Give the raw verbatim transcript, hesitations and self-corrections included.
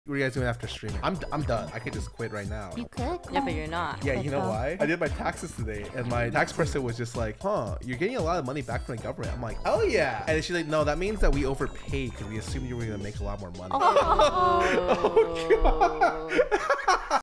What are you guys doing after streaming? I'm, I'm done. I could just quit right now. You could? Yeah, but you're not. Yeah, you know why? I did my taxes today, and my tax person was just like, huh, you're getting a lot of money back from the government. I'm like, oh yeah. And then she's like, no, that means that we overpaid because we assumed you were going to make a lot more money. Oh, Oh God.